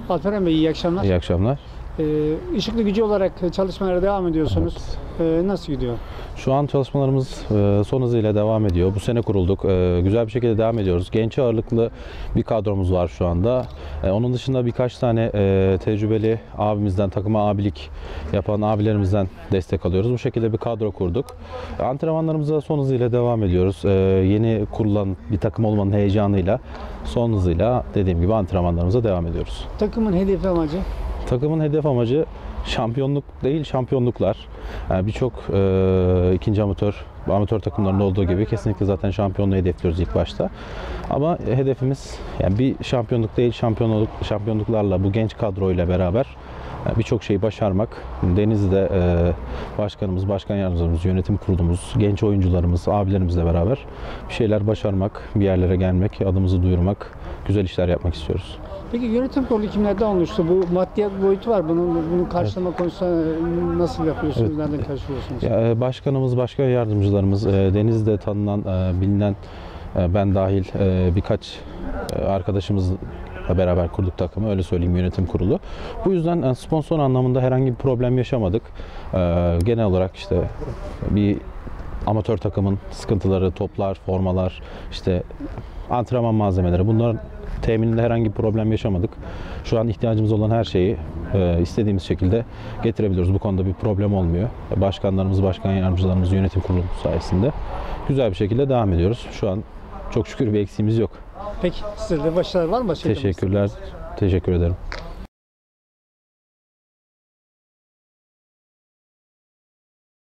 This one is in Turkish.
Alperen Bey, iyi akşamlar. İyi akşamlar. Işıklı Gücü olarak çalışmalara devam ediyorsunuz. Nasıl gidiyor? Şu an çalışmalarımız son hızıyla devam ediyor. Bu sene kurulduk. Güzel bir şekilde devam ediyoruz. Genç ağırlıklı bir kadromuz var şu anda. Onun dışında birkaç tane tecrübeli abimizden, takıma abilik yapan abilerimizden destek alıyoruz. Bu şekilde bir kadro kurduk. Antrenmanlarımıza son hızıyla devam ediyoruz. Yeni kurulan bir takım olmanın heyecanıyla son hızıyla dediğim gibi antrenmanlarımıza devam ediyoruz. Takımın hedefi, amacı? Takımın hedef amacı şampiyonluk değil, şampiyonluklar. Yani birçok ikinci amatör takımlarında olduğu gibi kesinlikle zaten şampiyonluğu hedefliyoruz ilk başta. Ama hedefimiz yani bir şampiyonluk değil, şampiyonluklarla bu genç kadroyla beraber birçok şeyi başarmak. Denizli'de başkanımız, başkan yardımcımız, yönetim kurulumuz, genç oyuncularımız, abilerimizle beraber bir şeyler başarmak, bir yerlere gelmek, adımızı duyurmak, güzel işler yapmak istiyoruz. Peki yönetim kurulu kimlerden oluştu? Bu maddiyat boyutu var. Bunu karşılama konusunda nasıl yapıyorsunuz? Evet. Nereden karşılıyorsunuz? Başkanımız, başkan yardımcılarımız, Denizli'de tanınan, bilinen, ben dahil birkaç arkadaşımızla beraber kurduk takımı, öyle söyleyeyim, yönetim kurulu. Bu yüzden sponsor anlamında herhangi bir problem yaşamadık. Genel olarak işte bir amatör takımın sıkıntıları, toplar, formalar, işte antrenman malzemeleri, bunların temininde herhangi bir problem yaşamadık. Şu an ihtiyacımız olan her şeyi istediğimiz şekilde getirebiliyoruz. Bu konuda bir problem olmuyor. Başkanlarımız, başkan yardımcılarımız, yönetim kurulu sayesinde güzel bir şekilde devam ediyoruz. Şu an çok şükür bir eksiğimiz yok. Peki size de başarılar var mı? Teşekkürler. Teşekkür ederim.